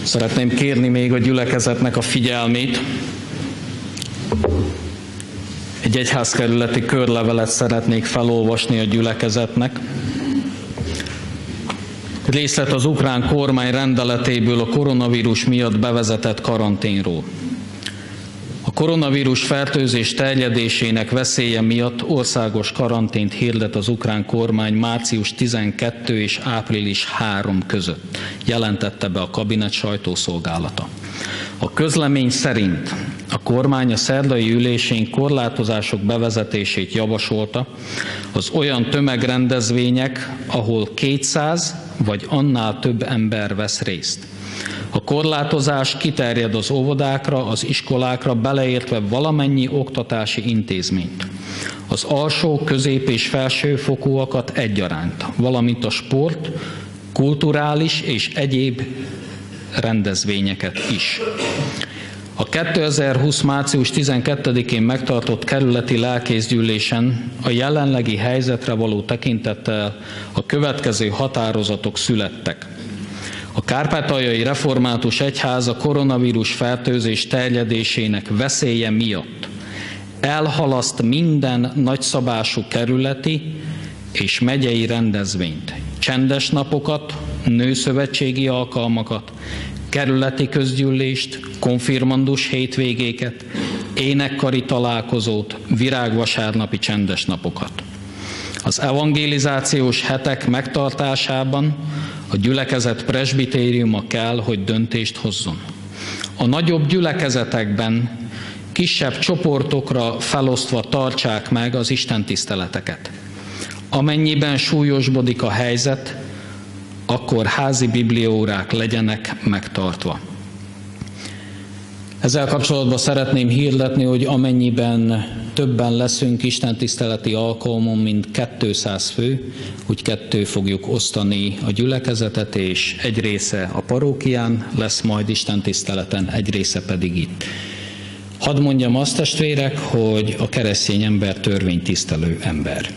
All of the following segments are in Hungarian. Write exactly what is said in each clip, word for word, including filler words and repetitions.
Szeretném kérni még a gyülekezetnek a figyelmét. Egy egyházkerületi körlevelet szeretnék felolvasni a gyülekezetnek. Részlet az ukrán kormány rendeletéből a koronavírus miatt bevezetett karanténról. A koronavírus fertőzés terjedésének veszélye miatt országos karantént hirdet az ukrán kormány március tizenkettő és április harmadika között, jelentette be a kabinet sajtószolgálata. A közlemény szerint a kormány a szerdai ülésén korlátozások bevezetését javasolta az olyan tömegrendezvények, ahol kétszáz vagy annál több ember vesz részt. A korlátozás kiterjed az óvodákra, az iskolákra, beleértve valamennyi oktatási intézményt. Az alsó, közép és felsőfokúakat egyaránt, valamint a sport, kulturális és egyéb rendezvényeket is. A kétezer-húsz. március tizenkettedikén megtartott kerületi lelkészgyűlésen a jelenlegi helyzetre való tekintettel a következő határozatok születtek. A Kárpátaljai Református Egyház a koronavírus fertőzés terjedésének veszélye miatt elhalaszt minden nagyszabású kerületi és megyei rendezvényt, csendes napokat, nőszövetségi alkalmakat, kerületi közgyűlést, konfirmandus hétvégéket, énekkari találkozót, virágvasárnapi csendes napokat. Az evangelizációs hetek megtartásában a gyülekezet presbitériuma kell, hogy döntést hozzon. A nagyobb gyülekezetekben kisebb csoportokra felosztva tartsák meg az istentiszteleteket. Amennyiben súlyosbodik a helyzet, akkor házi bibliaórák legyenek megtartva. Ezzel kapcsolatban szeretném hirdetni, hogy amennyiben többen leszünk istentiszteleti alkalmon, mint kétszáz fő, úgy ketté fogjuk osztani a gyülekezetet, és egy része a parókián lesz majd istentiszteleten, egy része pedig itt. Hadd mondjam azt, testvérek, hogy a keresztény ember törvénytisztelő ember.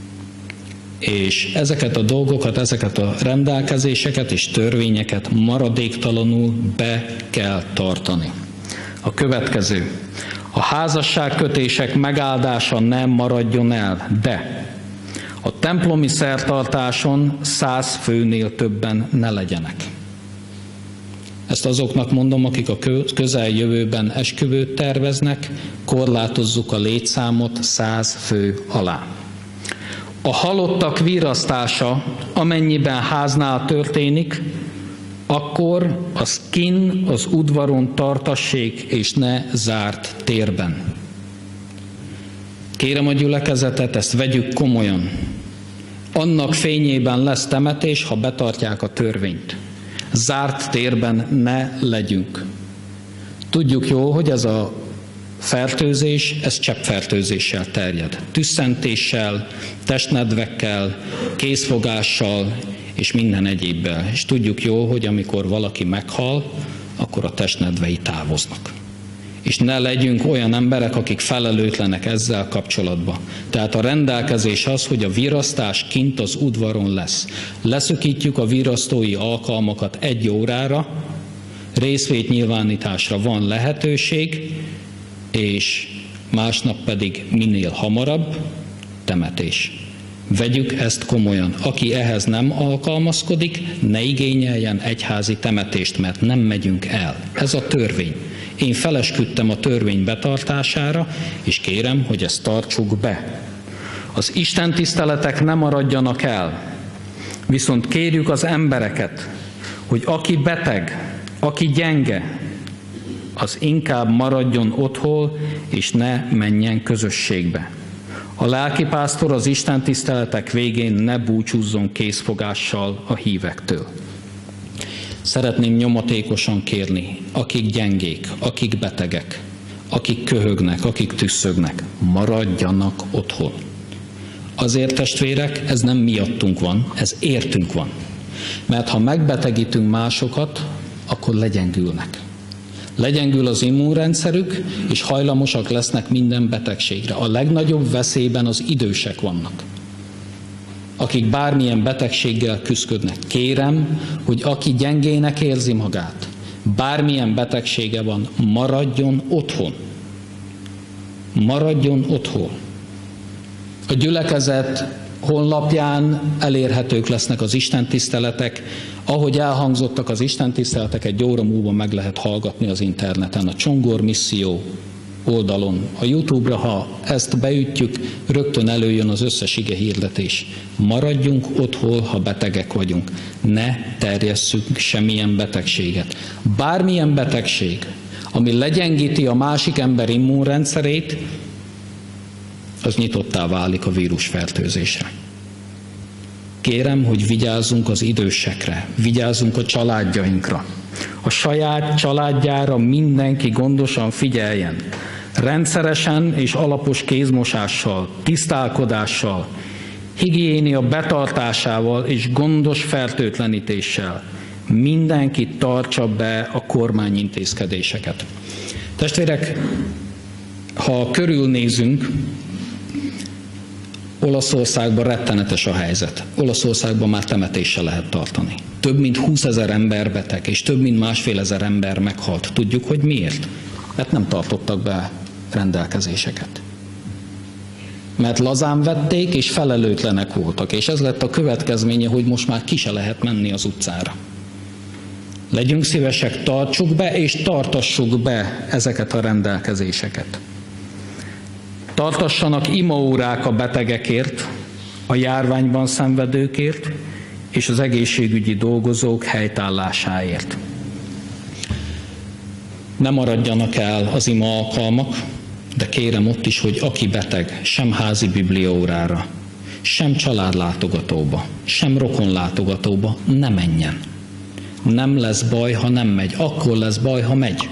És ezeket a dolgokat, ezeket a rendelkezéseket és törvényeket maradéktalanul be kell tartani. A következő. A házasságkötések megáldása nem maradjon el, de a templomi szertartáson száz főnél többen ne legyenek. Ezt azoknak mondom, akik a közeljövőben esküvőt terveznek, korlátozzuk a létszámot száz fő alá. A halottak virasztása, amennyiben háznál történik, akkor az kinn az udvaron tartassék, és ne zárt térben. Kérem a gyülekezetet, ezt vegyük komolyan. Annak fényében lesz temetés, ha betartják a törvényt. Zárt térben ne legyünk. Tudjuk jó, hogy ez a fertőzés, ez cseppfertőzéssel terjed. Tüsszentéssel, testnedvekkel, kézfogással és minden egyébbel. És tudjuk jó, hogy amikor valaki meghal, akkor a testnedvei távoznak. És ne legyünk olyan emberek, akik felelőtlenek ezzel kapcsolatban. Tehát a rendelkezés az, hogy a virasztás kint az udvaron lesz. Leszökítjük a virasztói alkalmakat egy órára, részvétnyilvánításra van lehetőség, és másnap pedig minél hamarabb temetés. Vegyük ezt komolyan. Aki ehhez nem alkalmazkodik, ne igényeljen egyházi temetést, mert nem megyünk el. Ez a törvény. Én felesküdtem a törvény betartására, és kérem, hogy ezt tartsuk be. Az istentiszteletek nem maradjanak el, viszont kérjük az embereket, hogy aki beteg, aki gyenge, az inkább maradjon otthon, és ne menjen közösségbe. A lelkipásztor az istentiszteletek végén ne búcsúzzon készfogással a hívektől. Szeretném nyomatékosan kérni, akik gyengék, akik betegek, akik köhögnek, akik tüsszögnek, maradjanak otthon. Azért, testvérek, ez nem miattunk van, ez értünk van. Mert ha megbetegítünk másokat, akkor legyengülnek. Legyengül az immunrendszerük, és hajlamosak lesznek minden betegségre. A legnagyobb veszélyben az idősek vannak, akik bármilyen betegséggel küszködnek. Kérem, hogy aki gyengének érzi magát, Bármilyen betegsége van, maradjon otthon. Maradjon otthon. A gyülekezet honlapján elérhetők lesznek az istentiszteletek. Ahogy elhangzottak az istentiszteletek, egy óra múlva meg lehet hallgatni az interneten, a Csongor Misszió oldalon, a YouTube-ra, ha ezt beütjük, rögtön előjön az összes ige hirdetés. Maradjunk otthon, ha betegek vagyunk. Ne terjesszünk semmilyen betegséget. Bármilyen betegség, ami legyengíti a másik ember immunrendszerét, az nyitottá válik a vírusfertőzésre. Kérem, hogy vigyázzunk az idősekre, vigyázzunk a családjainkra. A saját családjára mindenki gondosan figyeljen. Rendszeresen és alapos kézmosással, tisztálkodással, higiénia betartásával és gondos fertőtlenítéssel mindenki tartsa be a kormányintézkedéseket. Testvérek, ha körülnézünk, Olaszországban rettenetes a helyzet. Olaszországban már temetéssel lehet tartani. Több mint húszezer ember beteg, és több mint másfél ezer ember meghalt. Tudjuk, hogy miért? Mert nem tartottak be rendelkezéseket. Mert lazán vették, és felelőtlenek voltak. És ez lett a következménye, hogy most már ki se lehet menni az utcára. Legyünk szívesek, tartsuk be, és tartassuk be ezeket a rendelkezéseket. Tartassanak imaórák a betegekért, a járványban szenvedőkért, és az egészségügyi dolgozók helytállásáért. Ne maradjanak el az ima alkalmak, de kérem ott is, hogy aki beteg, sem házi bibliaórára, sem családlátogatóba, sem rokonlátogatóba ne menjen. Nem lesz baj, ha nem megy, akkor lesz baj, ha megy.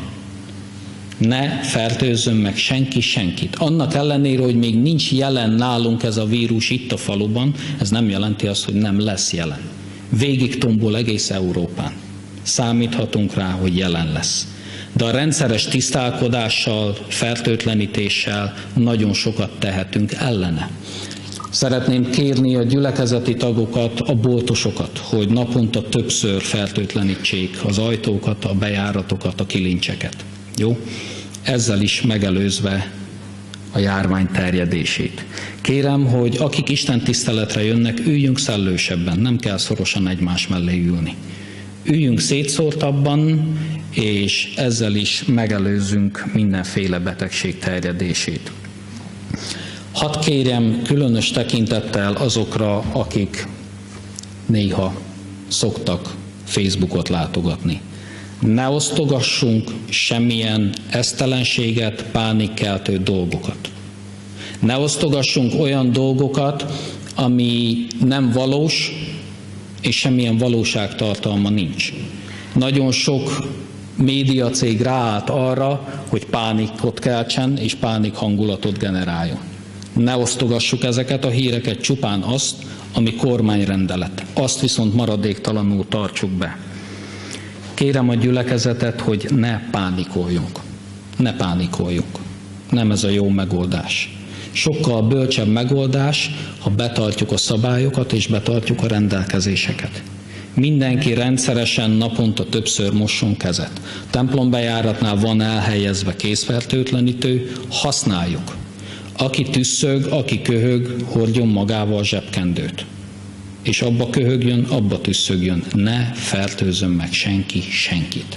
Ne fertőzzön meg senki senkit. Annak ellenére, hogy még nincs jelen nálunk ez a vírus itt a faluban, ez nem jelenti azt, hogy nem lesz jelen. Végig tombol egész Európán. Számíthatunk rá, hogy jelen lesz. De a rendszeres tisztálkodással, fertőtlenítéssel nagyon sokat tehetünk ellene. Szeretném kérni a gyülekezeti tagokat, a boltosokat, hogy naponta többször fertőtlenítsék az ajtókat, a bejáratokat, a kilincseket. Jó? Ezzel is megelőzve a járvány terjedését. Kérem, hogy akik Isten tiszteletre jönnek, üljünk szellősebben, nem kell szorosan egymás mellé ülni. Üljünk szétszórtabban, és ezzel is megelőzzünk mindenféle betegség terjedését. Hadd kérjem különös tekintettel azokra, akik néha szoktak Facebookot látogatni. Ne osztogassunk semmilyen esztelenséget, pánikkeltő dolgokat. Ne osztogassunk olyan dolgokat, ami nem valós, és semmilyen valóságtartalma nincs. Nagyon sok médiacég ráállt arra, hogy pánikot keltsen, és pánik hangulatot generáljon. Ne osztogassuk ezeket a híreket, csupán azt, ami kormányrendelet. Azt viszont maradéktalanul tartsuk be. Kérem a gyülekezetet, hogy ne pánikoljunk. Ne pánikoljunk. Nem ez a jó megoldás. Sokkal bölcsebb megoldás, ha betartjuk a szabályokat és betartjuk a rendelkezéseket. Mindenki rendszeresen naponta többször mosson kezet. Templombejáratnál van elhelyezve kézfertőtlenítő, használjuk. Aki tüsszög, aki köhög, hordjon magával zsebkendőt. És abba köhögjön, abba tüsszögjön. Ne fertőzzön meg senki senkit.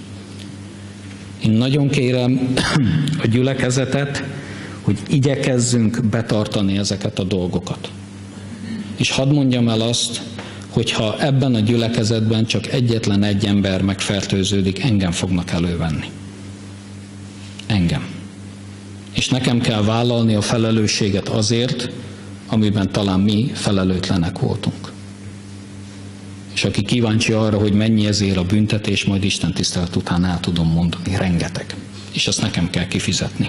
Én nagyon kérem a gyülekezetet, hogy igyekezzünk betartani ezeket a dolgokat. És hadd mondjam el azt, hogyha ebben a gyülekezetben csak egyetlen egy ember megfertőződik, engem fognak elővenni. Engem. És nekem kell vállalni a felelősséget azért, amiben talán mi felelőtlenek voltunk. És aki kíváncsi arra, hogy mennyi ezért a büntetés, majd Isten tisztelet után el tudom mondani, rengeteg. És azt nekem kell kifizetni.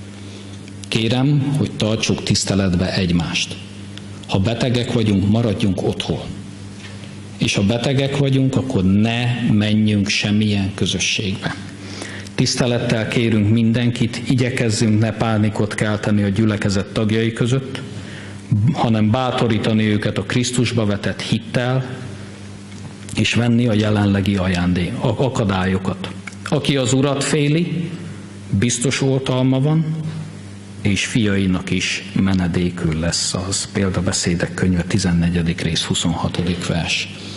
Kérem, hogy tartsuk tiszteletbe egymást. Ha betegek vagyunk, maradjunk otthon. És ha betegek vagyunk, akkor ne menjünk semmilyen közösségbe. Tisztelettel kérünk mindenkit, igyekezzünk ne pánikot kelteni a gyülekezet tagjai között, hanem bátorítani őket a Krisztusba vetett hittel, és venni a jelenlegi ajándék, akadályokat. Aki az Urat féli, biztos oltalma van, és fiainak is menedékül lesz. Az Példabeszédek könyve tizennegyedik rész huszonhatodik vers.